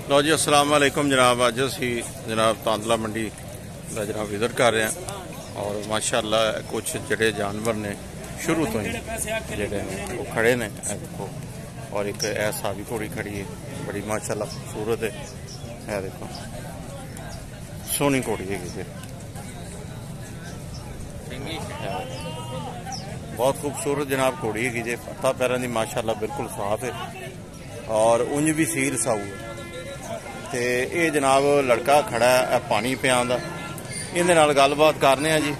लो जी अस्सलाम वालेकुम जनाब। अज असी जनाब तांदला मंडी का जनाब विजिट कर रहे हैं और माशाअल्लाह कुछ जड़े जानवर ने शुरू तो ही जड़े ने वो खड़े ने देखो। और एक ऐसा भी घोड़ी खड़ी है बड़ी माशाअल्लाह खूबसूरत है देखो सोहनी घोड़ी है बहुत खूबसूरत जनाब घोड़ी है जी। हत्था पैरों की माशाअल्लाह बिल्कुल साफ है और उंज भी सील साऊ है। तो ये जनाब लड़का खड़ा है पानी पियान का इहदे नाल गलबात करने जी।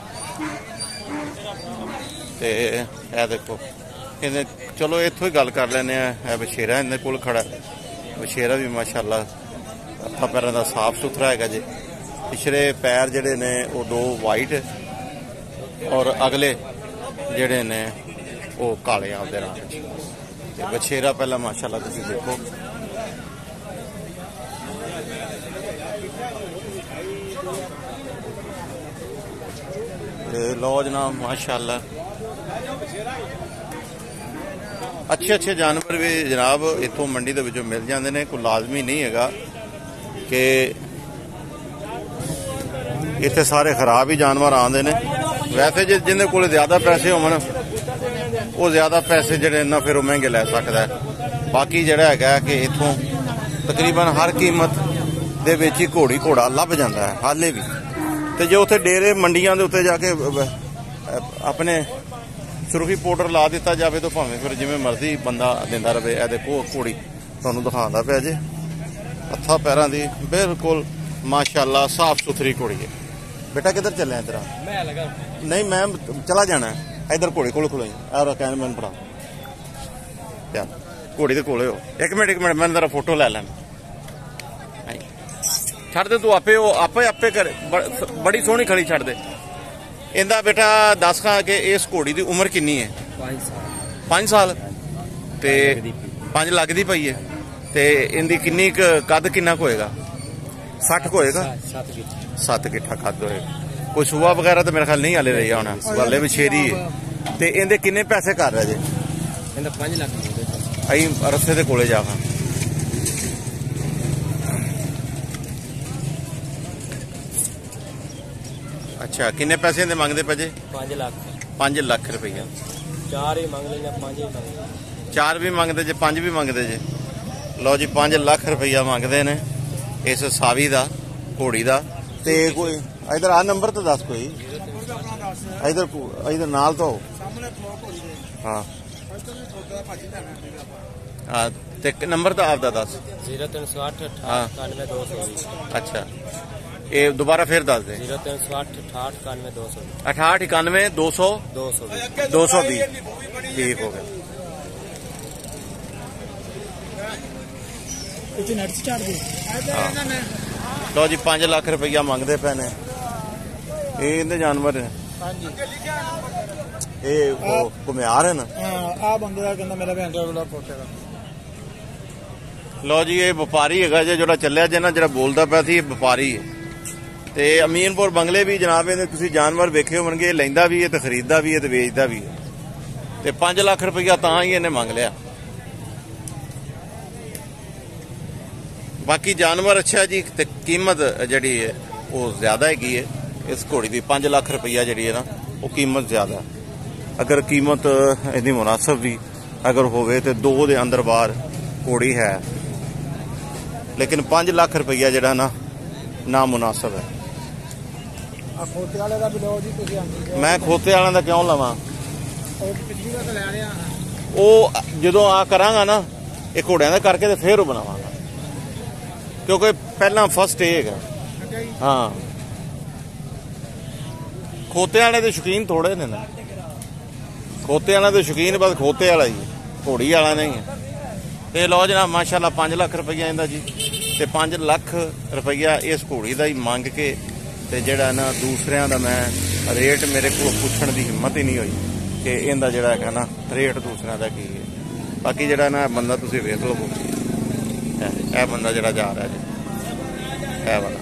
तो यह देखो इन्हें चलो इत्थों ही गल कर लेने है। बछेरा इन्हें कोल खड़ा बछेरा भी माशाअल्लाह हत्था पैरों का साफ सुथरा है जी। पिछले पैर जड़े ने वो दो वाइट और अगले जड़े ने वो काले आते रंग। बछेरा पहला माशाअल्लाह तुसीं देखो लो जनाब माशाअल्लाह अच्छे अच्छे जानवर भी जनाब इतों मंडी दे विचों मिल जाते हैं। कोई लाजमी नहीं है कि इतने सारे खराब ही जानवर आते हैं। वैसे जिन्हें कोल ज्यादा पैसे होवन वो ज्यादा पैसे जड़े ना फिर महंगे लै सकता है। बाकी जड़ा है कि इतों तकरीबन हर कीमत दे विच ही घोड़ी घोड़ा लभ जाता है हाले भी। तो जो उत्थे डेरे मंडियां दे उत्ते जाके अपने सुरखी पाउडर ला दिता जाए तो भावें फिर जिवें मर्जी बंदा दिंदा रहे। ए देखो घोड़ी तुहानूं दिखांदा पिया जे हत्था पैरां दी बिल्कुल माशाअल्लाह साफ सुथरी घोड़ी है। बेटा किधर चले तेरा? नहीं मैं चला जाना है इधर घोड़ी कोल खलोई कहने मैंने पढ़ा घोड़ी के कोले हो। एक मिनट मैं तेरा फोटो लै लैना छड़ दे तू आपे आपे कर बड़ी सोहनी खड़ी छड़ दे। इंदा बेटा दस खा के इस घोड़ी की उम्र किन्नी है? 5 साल ते 5 लगती पई है। ते इंदी किन्नी कद किन्ना होएगा? 60 होएगा 7 गिट्ठा कद होएगा। कोई सुबह वगैरह तो मेरे ख्याल नहीं हाले रही होना वाले बछेरी है। ते इंदे किन्ने पैसे कर रहे जे? 5 लाख अई रस्ते दे कोले जावा। अच्छा किन्ने पैसे दे मंगदे पे जे? 5 लाख रुपया। 4 ही मंग लेने 5 ही मंगदे 4 भी मंगदे जे 5 भी मंगदे जे। लो जी 5 लाख रुपया मंगदे ने इस सावी दा घोड़ी दा। ते कोई इधर आ नंबर तो दस कोई इधर नाल तो हाँ हाँ ते नंबर तो आपदा दस 0368 98 अच्छा ये दोबारा फिर दस दे 0368 68 91 200 220 ठीक हो गया। लो जी 5 लाख रुपया मंगते पे ने ये जानवर ये घुमियार है ना। लो जी ये व्यापारी है जो चलिया जे ना जो बोलता पाया सी व्यापारी है। ते अमीनपुर बंगले भी जनाब तुसीं जानवर वेखे होणगे लैंदा भी है तो खरीददा भी है तो वेचदा भी है। ते 5 लाख रुपया तां ही इन्हें मंग लिया। बाकी जानवर अच्छा जी ते कीमत जड़ी है वो ज्यादा हैगी है इस घोड़ी की। 5 लाख रुपया जी है ना वो कीमत ज्यादा। अगर कीमत इसकी मुनासिब भी अगर होवे तो 2 दे अंदर बाहर घोड़ी है लेकिन 5 लाख रुपया जड़ा ना मुनासिब है। मैं खोते वाले का क्यों लवा वो जो आ करांगा ना ये घोड़िया का करके तो फिर बनावांगा क्योंकि पहला फर्स्ट ये है। हाँ खोते वाले तो शौकीन थोड़े ने ना खोते वाले तो शौकीन बस खोते वाला ही घोड़ी वाला नहीं है। तो लो जनाब माशाअल्लाह 5 लाख रुपया इंदा जी। तो 5 लाख रुपया इस घोड़ी का ही मंग के ते जड़ा ना दूसरिया का मैं रेट मेरे को पूछण की हिम्मत ही नहीं हुई कि इनका जड़ा है ना रेट दूसरिया का की है। बाकी जड़ा ना बंदा तुसीं वेख लो यह बंदा जड़ा जा रहा है है वाला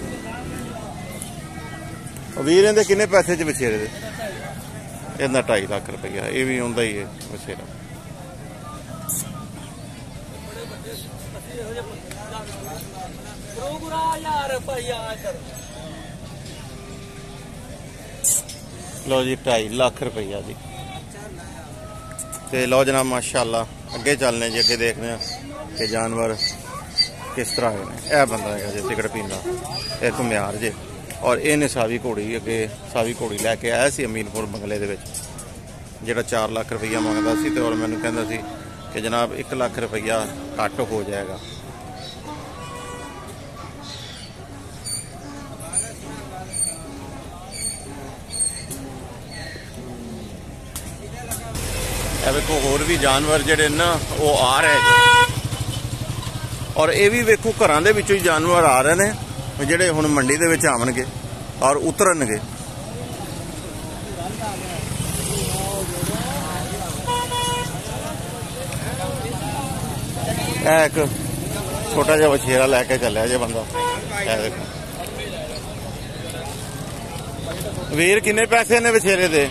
वीर इहदे किन्ने पैसे च बछेरे दे? इहदा 2.5 लाख रुपया ये भी आउंदा ही है बछेरा। लो जी 2.5 लाख रुपया जी। तो लो जनाब माशाअल्लाह अगे चलने जी, अगे देखने कि जानवर किस तरह है। यह बंदा है जी सिगरेट पींदा, एक म्यार जे, और इन्हें सावी घोड़ी अगे सावी घोड़ी लैके आया सी अमीनपुर बंगले दे विच, जिहड़ा 4 लाख रुपया मंगदा सी, और मैनूं कहंदा सी कि जनाब 1 लाख रुपया घट हो जाएगा। वेखो होर भी जानवर जिहड़े ना वो आ रहे, और ये भी वेखो घरां दे विचों ही जानवर आ रहे हैं जिहड़े हुण मंडी दे विच आवणगे और उतरनगे। एक छोटा जिहा वछेरा लैके चलिया जे बंदा। देखो वीर किन्ने पैसे ने वछेरे दे?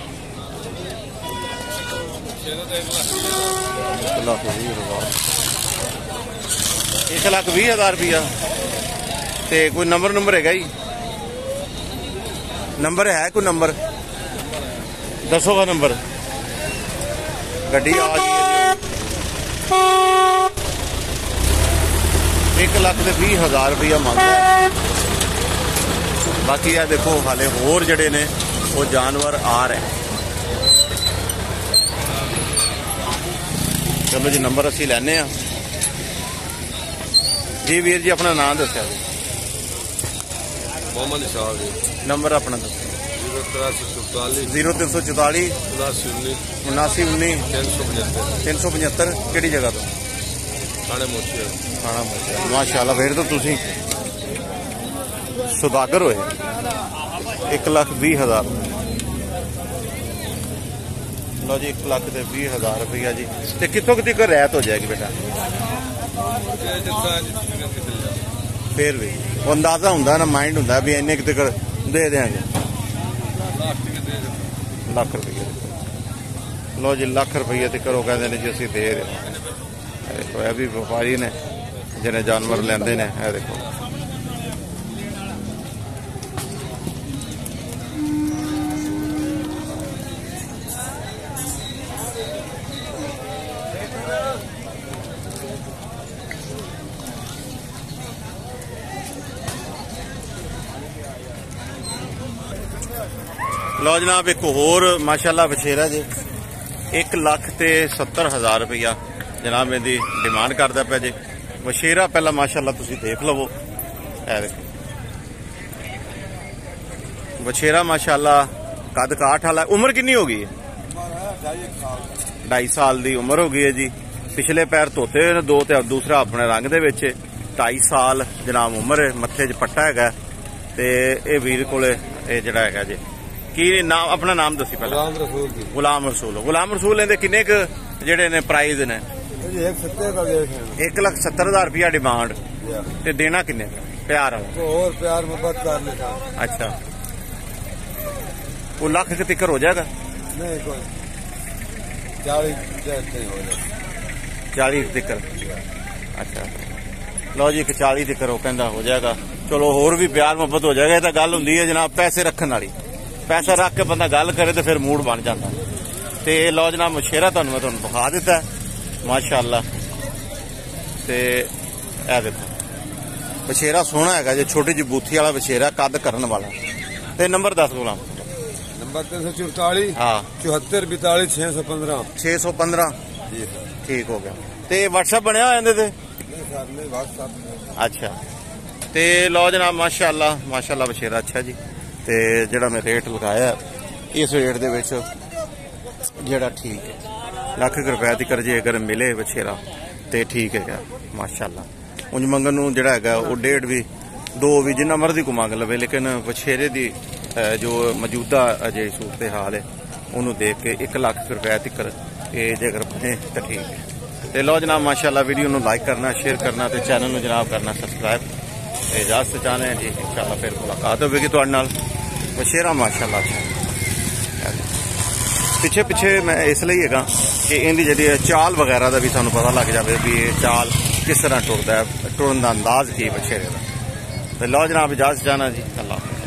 1,20,000 रुपया। ते कोई नंबर है जी? नंबर है कोई नंबर दसो का नंबर? गड्डी आ गई 1,20,000 रुपया मांगता। बाकी यह देखो हाले होर जड़े ने वो जानवर आ रहे। चलो जी नंबर असी लैने जी। वीर जी अपना नाम दस्या जी। मोहम्मद इशाक जी। नंबर अपना दस 0344 7919 375। किहड़ी जगह तो? थाना मोचिया। थाना मोचिया। माशाअल्लाह फिर तो तुसी सुदागर होए। 1,20,000। लो जी 1,20,000 रुपया जी। तो कितों तक रियायत हो जाएगी बेटा? फिर भी वो अंदाजा होंगे ना, माइंड होंगे भी इन्ने तक दे देंगे। लाख रुपये। लो जी लाख रुपये तक कहते हैं जी असी दे रहे। देखो यह भी व्यापारी ने जिन्हें जानवर लेंदे ने। देखो लो जनाब एक होर माशाअल्लाह वछेरा जी। 1,70,000 रुपया जनाब मेरी डिमांड करता पे जी। वछेरा पहला माशाअल्लाह तुसी देख लवो। देखो वछेरा माशाअल्लाह कद काठ वाला। उम्र कितनी हो गई है? 2.5 साल की उम्र हो गई है जी। पिछले पैर धोते हुए ने 2 ते दूसरा अपने रंग दे विच। 2.5 साल जनाब उम्र है। मत्थे च पट्टा है ते ये वीर कोले जिहड़ा है जी। की नाम अपना नाम दसी पहले? गुलाम रसूल। गुलाम रसूल इहदे किन्ने क जिहड़े ने प्राइज ने? 1,70,000 रुपया डिमांड। ते देना किन्ने? प्यार और प्यार मोहब्बत करने का। अच्छा वो लाख के तिकर हो जाएगा? नहीं कोई 40 तिकर। अच्छा लो जी 40 तिकर वो कहता हो जाएगा। चलो होर भी प्यार मोहब्बत हो जाएगा। तो गल होंदी है जनाब पैसे रखने वाली। पैसा रख के बंदा गल करे तो फिर मूड बन जाता। तो लो जनाब वछेरा तुहानू मैं दिखा दिता है माशाअल्लाह। ते ए देखो वछेरा सोहना है जी। छोटी जी बूथी वाला वछेरा कद करन वाला। ते नंबर 10 गुलाम। नंबर 344 हाँ 74 42 615 615 जी सर। ठीक हो गया। ते व्हाट्सएप बनया होया इहदे ते? अच्छा ते लो जनाब माशाअल्लाह माशाअल्लाह वछेरा अच्छा जी। ते जिहड़ा मैं रेट लगाया इस रेट दे विच जिहड़ा ठीक है। लाख रुपए तक जे अगर मिले वछेरा तो ठीक है माशाअल्लाह। उंज मंगन नूं जिहड़ा है वो 1.5 भी 2 भी जिन्ना मर्जी को मंग लवे। लेकिन वछेरे दी जो मौजूदा अजे सूरत हाल है उन्होंने देख के 1 लाख रुपए तक ये जेकर बने तो ठीक है। तो लो जनाब माशाअल्लाह वीडियो नूं लाइक करना, शेयर करना, तो चैनल नूं जनाब करना सब्सक्राइब। इजाजत चाहते हैं जी। इंशाअल्लाह फिर मुलाकात होगी तुहाडे नाल। वछेरा माशाअल्लाह अच्छा। पिछे पिछे मैं इसलिए है कि इनकी जी चाल वगैरह का भी सानू पता लग जाए भी ये चाल किस तरह टुरदा है, टुरन का अंदाज की बछेरे का। तो लो जनाब इजाजत जाना जी, अल्लाह।